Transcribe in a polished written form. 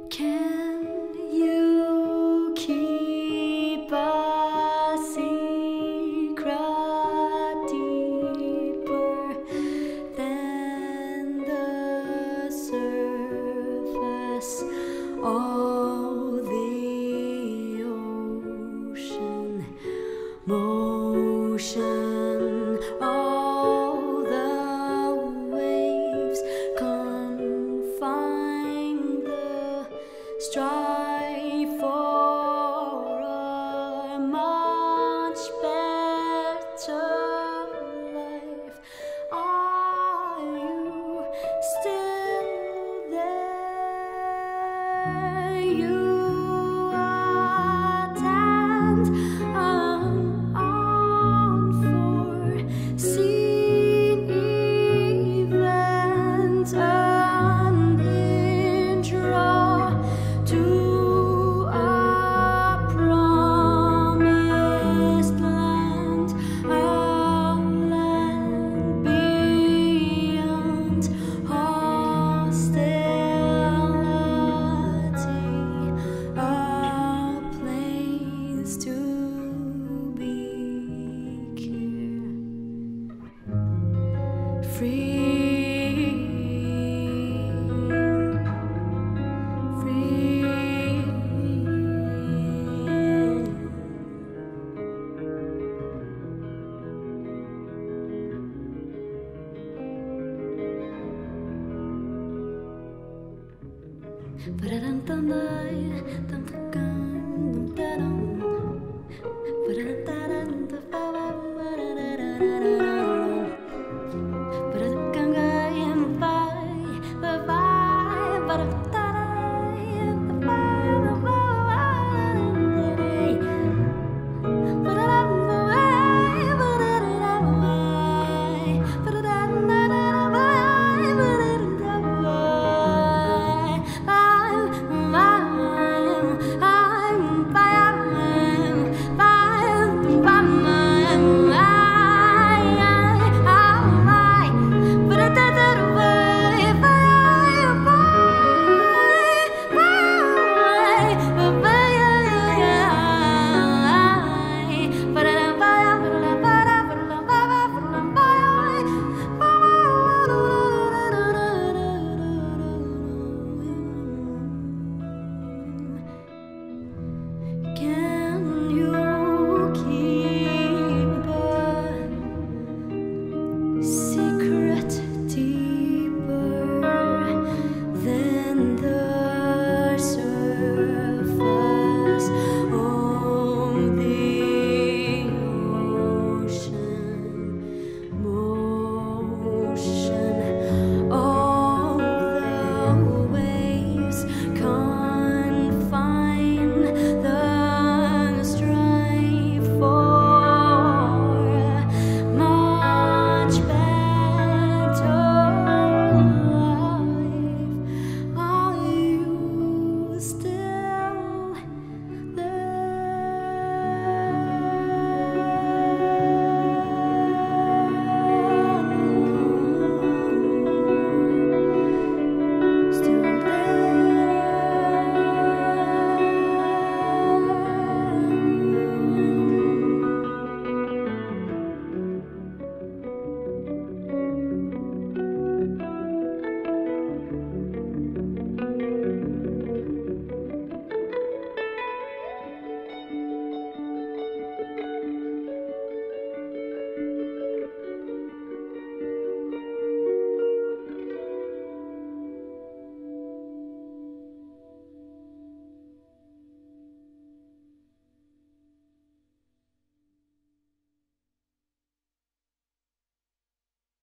Can you keep a secret deeper than the surface of the ocean? Motion of the waves confine the strive for a much better life. Are you still there? You attend unforeseen events, an intro to a promised land, a land beyond hostility, a place to be free. Ba-da-dum-dum-dum.